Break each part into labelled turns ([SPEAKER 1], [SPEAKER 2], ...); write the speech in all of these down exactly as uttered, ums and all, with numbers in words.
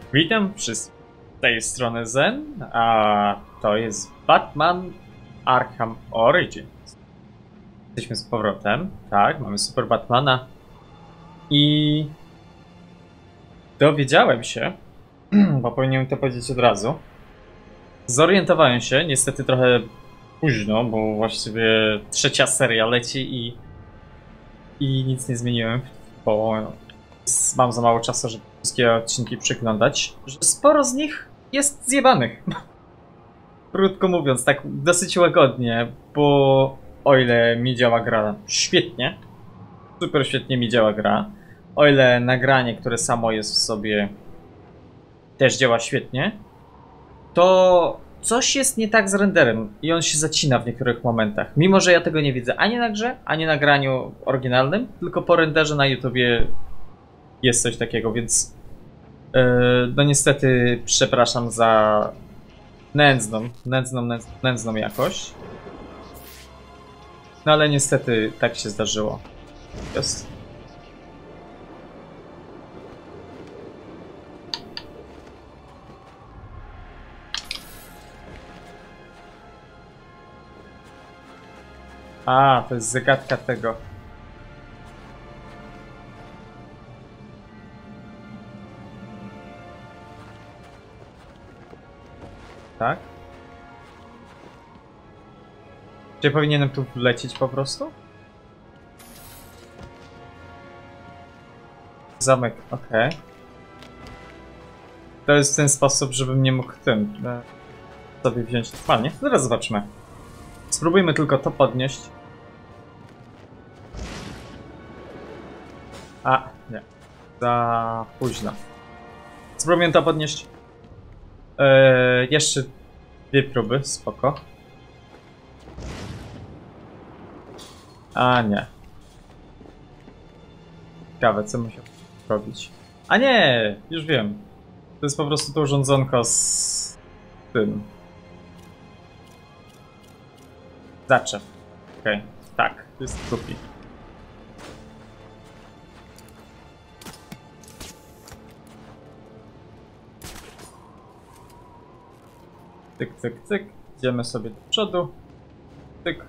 [SPEAKER 1] Witam wszystkich z tej strony Zen, a to jest Batman Arkham Origins. Jesteśmy z powrotem, tak, mamy Super Batmana i dowiedziałem się, bo powinienem to powiedzieć od razu, zorientowałem się, niestety trochę późno, bo właściwie trzecia seria leci i, i nic nie zmieniłem, bo mam za mało czasu, żeby wszystkie odcinki przyglądać, że sporo z nich jest zjebanych. Krótko mówiąc, tak dosyć łagodnie, bo o ile mi działa gra świetnie, super świetnie mi działa gra, o ile nagranie, które samo jest w sobie, też działa świetnie, to coś jest nie tak z renderem i on się zacina w niektórych momentach. Mimo że ja tego nie widzę ani na grze, ani na graniu oryginalnym, tylko po renderze na YouTubie jest coś takiego, więc yy, no niestety przepraszam za nędzną, nędzną, nędzną, nędzną jakość. No ale niestety tak się zdarzyło. Jest. A, to jest zagadka tego. Tak? Czy powinienem tu wlecieć po prostu? Zamek, okej. Okay. To jest w ten sposób, żebym nie mógł tym sobie wziąć normalnie. Zaraz zobaczmy. Spróbujmy tylko to podnieść. A, nie. Za późno. Spróbujmy to podnieść. Eee, jeszcze dwie próby, spoko. A nie. Ciekawe, co musiał robić. A nie! Już wiem. To jest po prostu to urządzonko z tym. Zaczew. Okej, okay. Tak, jest głupi. Cyk, cyk, cyk. Idziemy sobie do przodu. Cyk.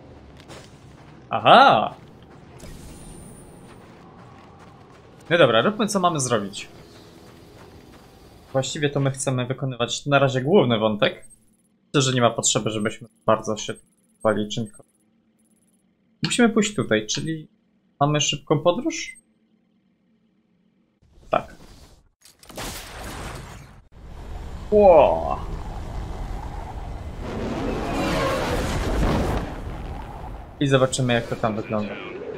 [SPEAKER 1] Aha! No dobra, róbmy co mamy zrobić. Właściwie to my chcemy wykonywać na razie główny wątek. Myślę, że nie ma potrzeby, żebyśmy bardzo się bali czymkolwiek. Musimy pójść tutaj, czyli mamy szybką podróż? Tak. Wow. I zobaczymy, jak to tam wygląda.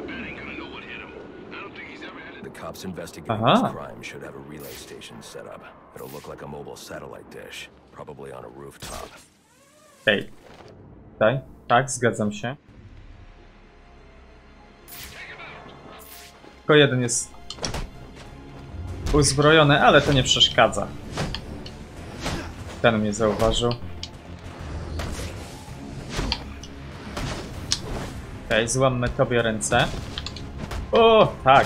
[SPEAKER 2] The cops investigating this crime should have a relay station set up. It'll look like a mobile satellite dish, probably on a rooftop.
[SPEAKER 1] Hej. Tutaj? Tak, zgadzam się. Tylko jeden jest uzbrojony, ale to nie przeszkadza. Ten mnie zauważył. Okej, okay, złammy tobie ręce. O, tak.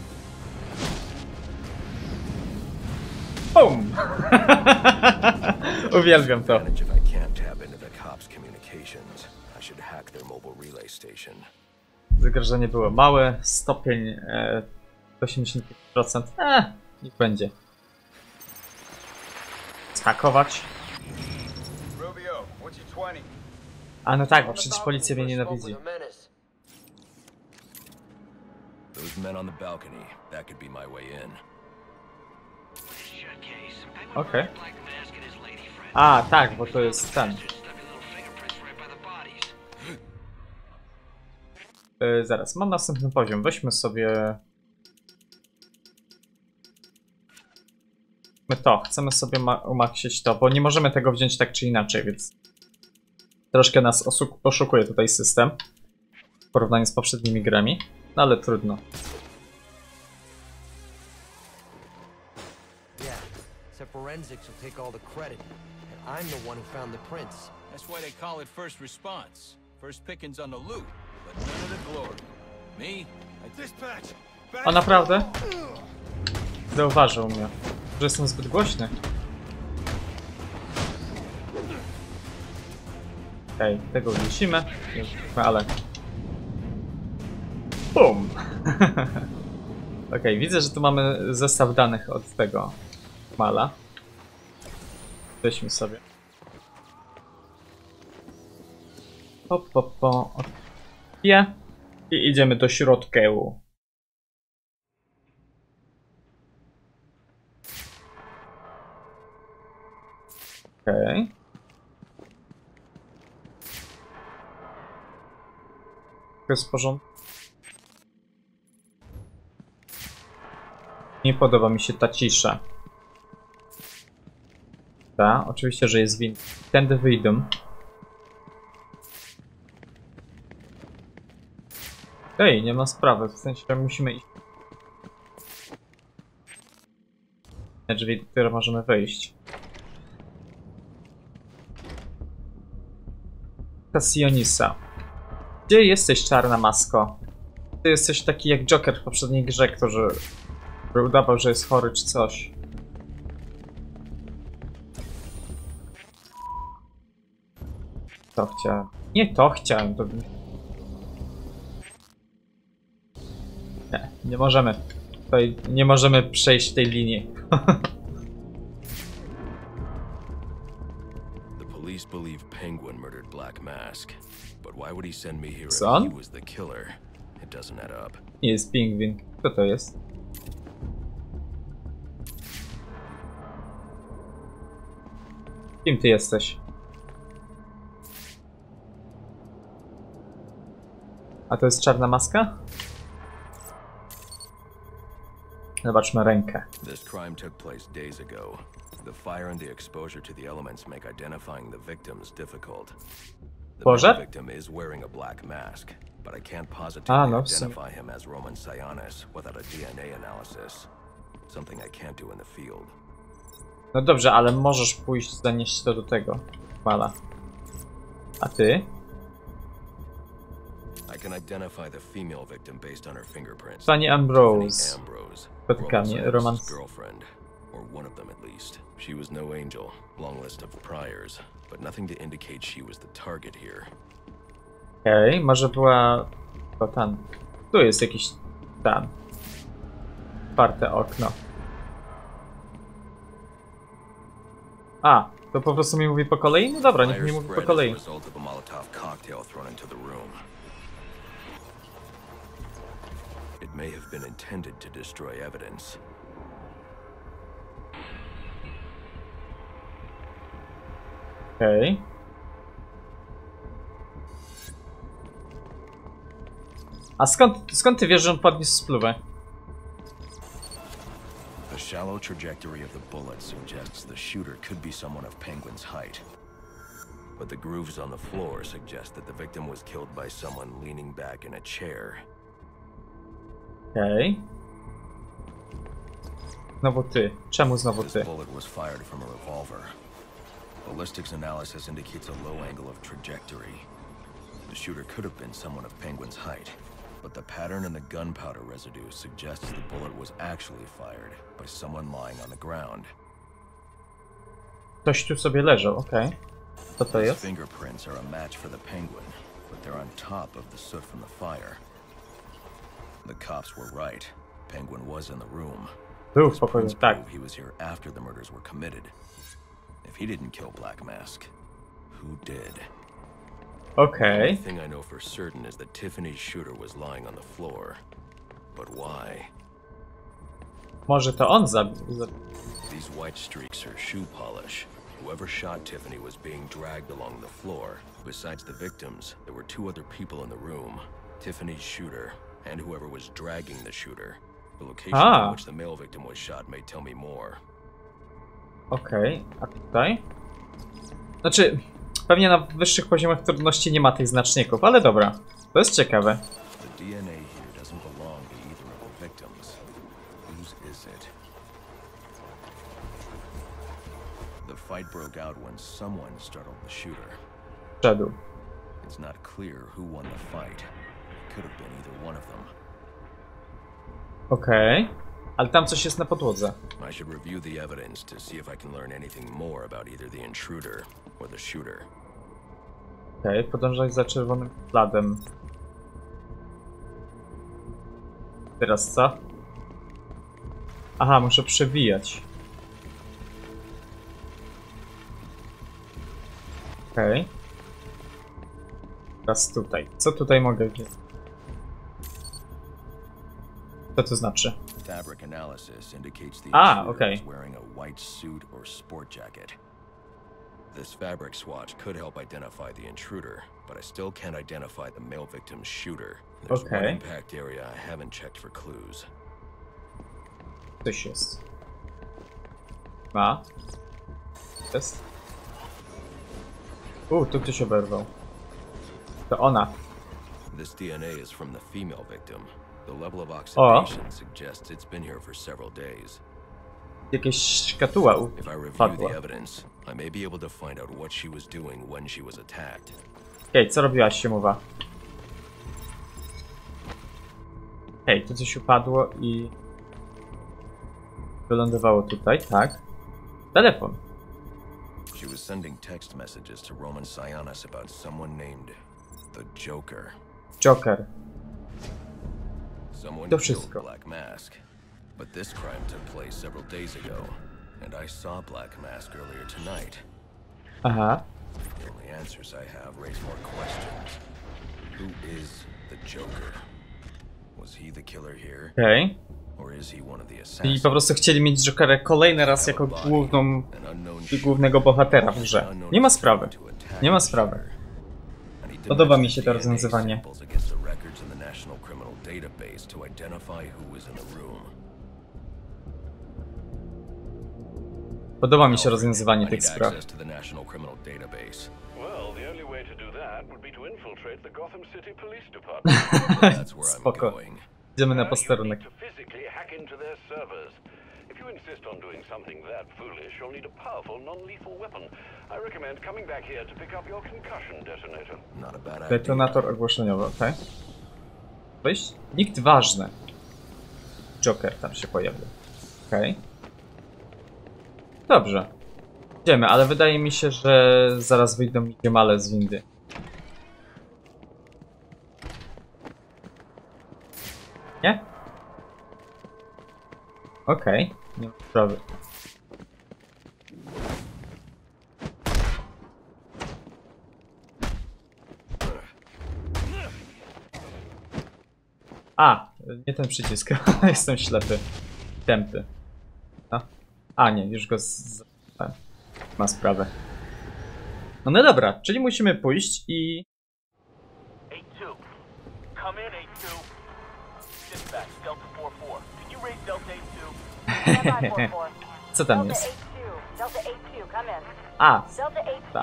[SPEAKER 1] Bum! Uwielbiam to. Zagrożenie było małe, stopień e, osiemdziesiąt pięć procent. Eh, niech będzie. Skakować. A no tak, bo przecież policja mnie nienawidzi. Okej. Okay. A, tak, bo to jest ten. Yy, zaraz, mam następny poziom. Weźmy sobie... My to, chcemy sobie umaksić to, bo nie możemy tego wziąć tak czy inaczej, więc... Troszkę nas oszukuje tutaj system. W porównaniu z poprzednimi grami. No ale trudno.
[SPEAKER 3] Forensics will take all the credit, and I'm the one who found the prints.
[SPEAKER 4] That's why they call it first response. First pickings on the loot, but none of the glory. Me, I dispatch.
[SPEAKER 1] A naprawdę? Zauważył mnie. że jestem zbyt głośny. Okej, okay, tego uwiesimy, ale... Bum! Okej, okay, widzę, że tu mamy zestaw danych od tego mala. Weźmy sobie. Pop, pop, po. I idziemy do środka. Okej. Okay. To jest w porządku. Nie podoba mi się ta cisza. Ta, oczywiście, że jest win. Tędy wyjdę. Ej, nie ma sprawy, w sensie, że musimy iść. Na drzwi, do których możemy wejść. Cassionisa. Gdzie jesteś, czarna masko? Ty jesteś taki jak Joker w poprzedniej grze, który, który udawał, że jest chory czy coś. To chciałem. Nie to chciałem, to... Nie, nie możemy. Tutaj nie możemy przejść tej linii.
[SPEAKER 2] The police believe Penguin murdered Black Mask, but why would he send me here if
[SPEAKER 1] Son?
[SPEAKER 2] he was the killer? It doesn't add up.
[SPEAKER 1] Nie jest pingwin. Kto to jest? Kim ty jesteś? A to jest czarna maska? Zobaczmy rękę.
[SPEAKER 2] This crime took place days ago. The fire and the exposure to the elements make identifying the victims difficult. The
[SPEAKER 1] Boże?
[SPEAKER 2] victim is wearing a black mask, but I can't
[SPEAKER 1] A,
[SPEAKER 2] positively
[SPEAKER 1] no, w sumie.
[SPEAKER 2] identify him as Roman Sionis without a D N A analysis. Something I can't do in the field.
[SPEAKER 1] No dobrze, ale możesz pójść, zanieść to do tego mala. A ty?
[SPEAKER 2] I can identify the female victim based on her fingerprints.
[SPEAKER 1] Pani Ambrose.
[SPEAKER 2] Ambrose,
[SPEAKER 1] Spotkanie,
[SPEAKER 2] Roman
[SPEAKER 1] romans.
[SPEAKER 2] Sionis' girlfriend, or one of them at least. She was no angel, long list of priors, but nothing to indicate she was the target here.
[SPEAKER 1] Okej, okay, może była... O, tam. Tu jest jakiś... tam. Otwarte okno. A, to po prostu mi mówi po kolei? No dobra, niech mi mówi po kolei.
[SPEAKER 2] It may have been intended to destroy evidence.
[SPEAKER 1] Okej. Okay. A skąd, skąd ty wiesz, że on podniósł spluwę?
[SPEAKER 2] The shallow trajectory of the bullet suggests the shooter could be someone of Penguin's height. But the grooves on the floor suggest that the victim was killed by someone leaning back in a chair.
[SPEAKER 1] Okej. Okay. Znowu ty. Czemu znowu ty?
[SPEAKER 2] This bullet was fired from a revolver. Ballistics analysis indicates a low angle of trajectory. The shooter could have been someone of Penguin's height, but the pattern in the gunpowder residue suggests the bullet was actually fired by someone lying on the ground.
[SPEAKER 1] Ktoś tu sobie leżał, okej. Okay. Co to jest?
[SPEAKER 2] Fingerprints are a match for the Penguin, but they're on top of the soot from the fire. The cops were right. Penguin was in the room.
[SPEAKER 1] Był w pokoju, tak.
[SPEAKER 2] He was here after the murders were committed. If he didn't kill Black Mask, who did?
[SPEAKER 1] Okay.
[SPEAKER 2] The thing I know for certain is that Tiffany's shooter was lying on the floor. But why?
[SPEAKER 1] Może to on zabił.
[SPEAKER 2] These white streaks are shoe polish. Whoever shot Tiffany was being dragged along the floor. Besides the victims, there were two other people in the room. Tiffany's shooter, and whoever was dragging the shooter. The location
[SPEAKER 1] ah.
[SPEAKER 2] in which the male victim was shot may tell me more.
[SPEAKER 1] Okej, okay. A tutaj? Znaczy, pewnie na wyższych poziomach trudności nie ma tych znaczników, ale dobra. To jest ciekawe.
[SPEAKER 2] The D N A here doesn't belong to either of the victims. Whose is it? The fight broke out when someone startled the shooter.
[SPEAKER 1] Szedł.
[SPEAKER 2] It's not clear who won the fight. It could have been either one of them.
[SPEAKER 1] Okej. Okay. Ale tam coś jest na podłodze.
[SPEAKER 2] I should review the evidence to see if I can learn anything more about either the intruder or the shooter.
[SPEAKER 1] Okej, okay, podążaj za czerwonym śladem. Teraz co? Aha, muszę przewijać. Okej. Okay. Teraz tutaj. Co tutaj mogę wiedzieć? Co to znaczy?
[SPEAKER 2] Fabric analysis indicates the
[SPEAKER 1] ah,
[SPEAKER 2] intruder
[SPEAKER 1] okay.
[SPEAKER 2] is wearing a white suit or sport jacket. This fabric swatch could help identify the intruder, but I still can't identify the male victim's shooter. There's
[SPEAKER 1] okay.
[SPEAKER 2] one impact area I haven't checked for clues.
[SPEAKER 1] Coś jest. Ma. Jest. U, tu ktoś oberwał. To ona.
[SPEAKER 2] This D N A is from the female victim. The level of oxidation oh. suggests it's been here for several days.
[SPEAKER 1] Jakieś szkatuła
[SPEAKER 2] If I review the evidence, I may be able to find out what she was doing when she was attacked.
[SPEAKER 1] Okej, okay, co robiłaś, się mowa? Hej, okay, tu coś upadło i wylądowało tutaj, tak? Telefon.
[SPEAKER 2] She was sending text messages to Roman Sionis about someone named the Joker.
[SPEAKER 1] Joker.
[SPEAKER 2] Someone
[SPEAKER 1] To
[SPEAKER 2] killed
[SPEAKER 1] wszystko.
[SPEAKER 2] Black Mask, but this crime took place several days ago, and I saw Black Mask earlier tonight.
[SPEAKER 1] Aha.
[SPEAKER 2] The only answers I have raise more questions. Who is the Joker? Was he the killer here?
[SPEAKER 1] Okej.
[SPEAKER 2] Or is he one of the
[SPEAKER 1] I
[SPEAKER 2] assassins?
[SPEAKER 1] po prostu chcieli mieć Jokera kolejny raz jako główną i głównego bohatera w grze. Nie ma sprawy. Nie ma sprawy. Podoba mi się to rozwiązywanie. Podoba mi się rozwiązywanie tych spraw. Spoko. Idziemy na posterunek.
[SPEAKER 5] Insist on doing something that foolish, you'll need a powerful, non-lethal weapon. I recommend coming back here to pick up your concussion detonator.
[SPEAKER 2] Not a bad idea.
[SPEAKER 1] Detonator ogłoszeniowy, okej. Okay. Wyjść? Nikt ważny. Joker tam się pojawił. Okej. Okay. Dobrze. Idziemy, ale wydaje mi się, że zaraz wyjdą mi ziemale z windy. Nie? Okej. Okay. Nie ma sprawy. A, nie ten przycisk. Jestem ślepy. Tępy. A, A nie, już go z... ma sprawę. No, no dobra, czyli musimy pójść i... Co tam jest? A, tak.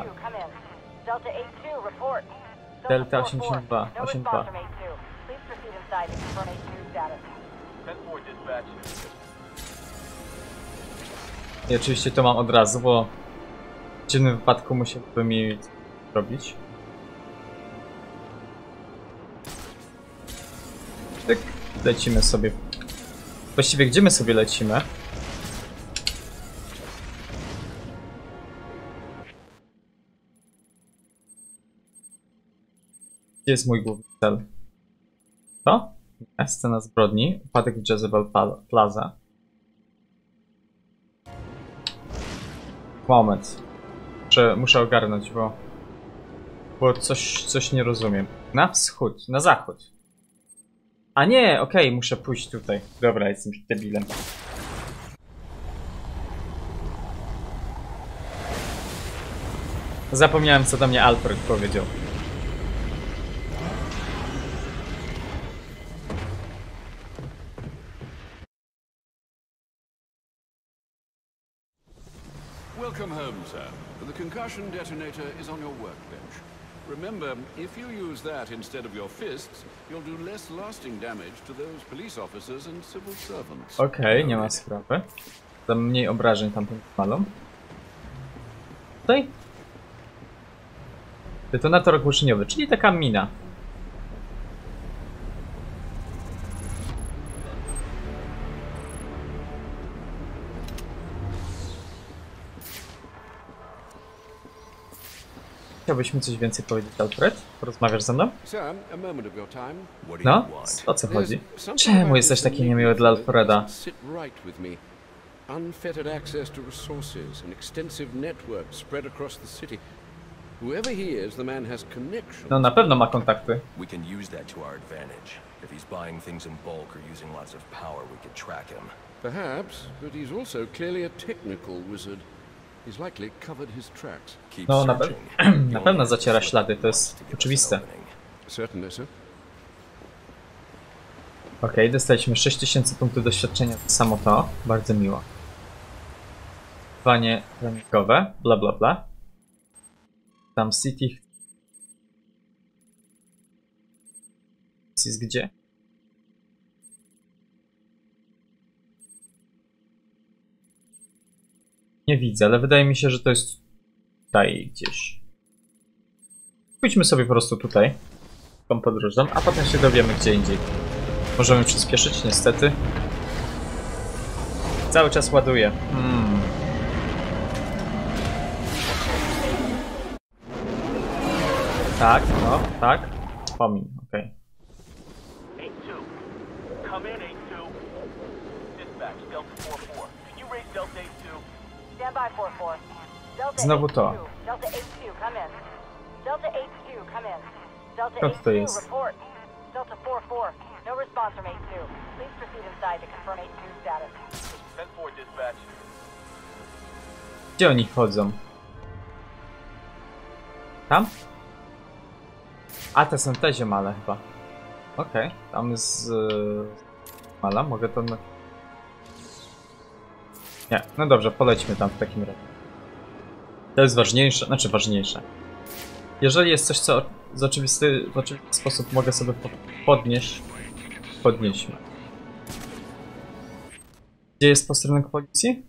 [SPEAKER 1] Delta osiemdziesiąt dwa, osiemdziesiąt dwa. I oczywiście to mam od razu, bo w dziwnym wypadku musiałbym mi robić. Tak, lecimy sobie. Właściwie gdzie my sobie lecimy? Gdzie jest mój główny cel? To? Scena zbrodni. Upadek w Jezebel Plaza. Moment. Muszę, muszę ogarnąć, bo... Bo coś, coś nie rozumiem. Na wschód, na zachód. A nie, okej, okay, muszę pójść tutaj. Dobra, jestem debilem. Zapomniałem, co do mnie Alfred powiedział.
[SPEAKER 5] Welcome home, sir. The concussion detonator is on your workbench. Remember, if you use that instead of your fists, you'll do less lasting damage to those police officers and civil servants.
[SPEAKER 1] Okej, okay, nie ma sprawy. Dam mniej obrażeń tamtym malom. Tutaj? Detonator ogłoszeniowy, czyli taka mina. Chciałbyś mi coś więcej powiedzieć, Alfred? Porozmawiasz ze mną?
[SPEAKER 5] Sir, a moment of your time.
[SPEAKER 2] What do
[SPEAKER 1] No?
[SPEAKER 2] you want?
[SPEAKER 1] O co chodzi?
[SPEAKER 5] There's something
[SPEAKER 1] Czemu
[SPEAKER 5] about
[SPEAKER 1] jesteś
[SPEAKER 5] this
[SPEAKER 1] taki
[SPEAKER 5] Enigma
[SPEAKER 1] niemiły dla
[SPEAKER 5] that
[SPEAKER 1] Alfreda?
[SPEAKER 5] doesn't sit right with me. Unfettered access to resources, an extensive network spread across the city. Whoever he is, the man has connections.
[SPEAKER 1] No na pewno ma kontakty.
[SPEAKER 2] We can use that to our advantage. If he's buying things in bulk or using lots of power, we could track him.
[SPEAKER 5] Perhaps, but he's also clearly a technical wizard. He's likely covered his tracks.
[SPEAKER 2] Keep
[SPEAKER 1] No, na, pe
[SPEAKER 2] searching.
[SPEAKER 1] na pewno zaciera ślady, to jest oczywiste.
[SPEAKER 5] Certainly, sir.
[SPEAKER 1] Okej, okay, dostaliśmy sześć tysięcy punktów doświadczenia, to samo to, bardzo miło. Wanie treningowe, bla bla bla. Tam City... Jest gdzie? Nie widzę, ale wydaje mi się, że to jest tutaj gdzieś. Pójdźmy sobie po prostu tutaj, tą podróżą, a potem się dowiemy gdzie indziej. Możemy przyspieszyć, niestety. Cały czas ładuje. Hmm. Tak, no, tak. Pomin, okej. Okay. Znowu to. Co to jest? Gdzie oni chodzą? Tam? A, te są te ziemale chyba. Okej, okay. Tam jest... Yy... Mala, mogę to... Na... Nie, no dobrze, polećmy tam w takim razie. To jest ważniejsze, znaczy ważniejsze. Jeżeli jest coś, co w oczywisty, w oczywisty sposób mogę sobie podnieść, podnieśmy. Gdzie jest posterunek policji?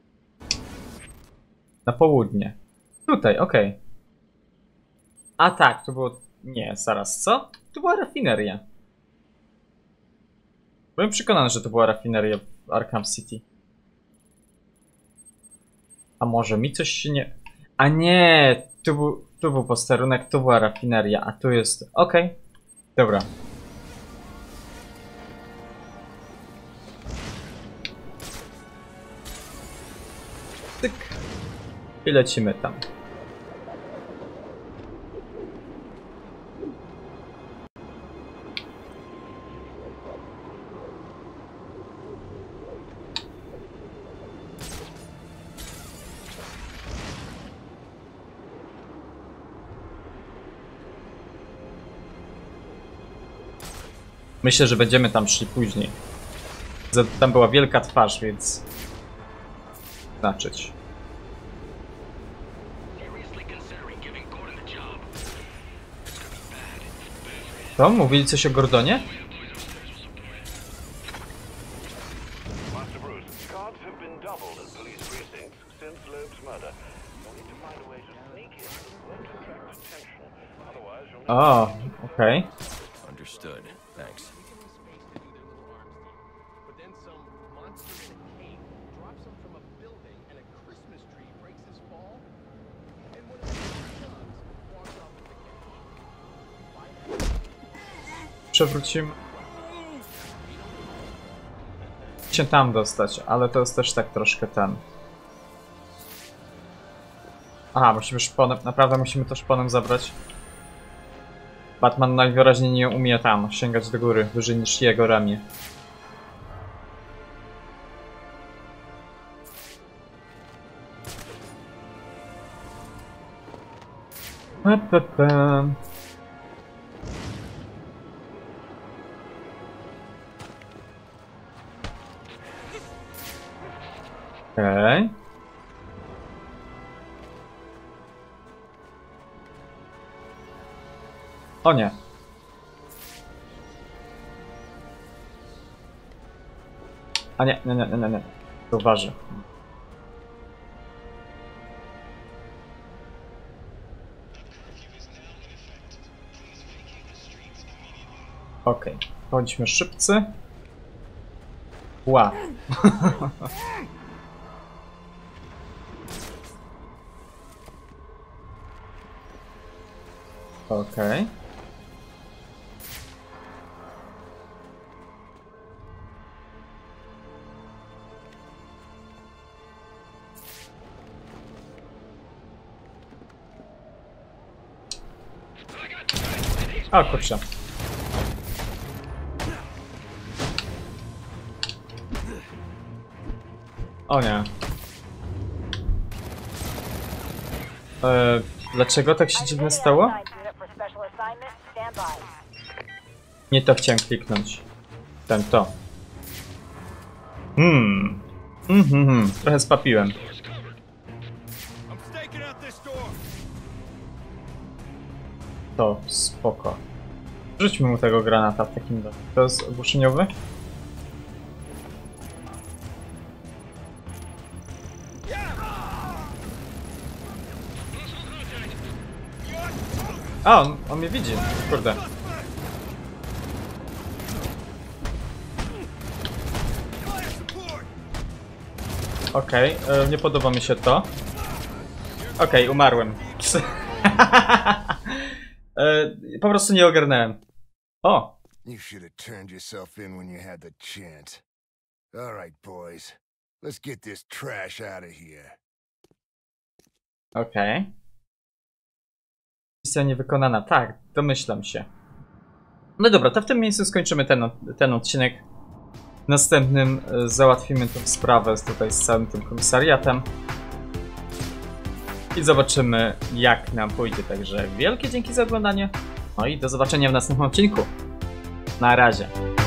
[SPEAKER 1] Na południe. Tutaj, okej. Okay. A tak, to było... Nie, zaraz, co? To była rafineria. Byłem przekonany, że to była rafineria w Arkham City. A może mi coś się nie... A nie! Tu był, tu był posterunek, tu była rafineria, a tu jest... Okej. Okay. Dobra. Tyk. I lecimy tam. Myślę, że będziemy tam szli później. Tam była wielka twarz, więc... Znaczyć. To? Mówili coś o Gordonie? O, okej. Okay.
[SPEAKER 2] Understood. Thanks.
[SPEAKER 1] Przewrócimy się tam dostać, ale to jest też tak troszkę ten. Aha, musimy szponem, naprawdę musimy to szponem zabrać. Batman najwyraźniej nie umie tam sięgać do góry, wyżej niż jego ramię. Okej. Okay. O nie. A nie, nie, nie, nie, nie. Zauważy. Okej, okay. Bądźmy szybcy. Ła. Okej. O kurczę. O nie. E, dlaczego tak się dziwnie stało? Nie to chciałem kliknąć. Ten to. Hmm. Mhm, mm trochę spapiłem. To spoko. Rzućmy mu tego granata w takim razie. To jest ogłuszeniowy? A, on, on mnie widzi. Kurde. Okej, okay, nie podoba mi się to. Okej, okay, umarłem. e, po prostu nie ogarnąłem. O!
[SPEAKER 6] You should have turned yourself in when you had the chance. All right, boys. Let's get this trash out of here.
[SPEAKER 1] Okej. Okay. Misja niewykonana. Tak, domyślam się. No dobra, to w tym miejscu skończymy ten, ten odcinek. W następnym załatwimy tę sprawę tutaj z całym tym komisariatem. I zobaczymy, jak nam pójdzie. Także wielkie dzięki za oglądanie. No i do zobaczenia w następnym odcinku. Na razie.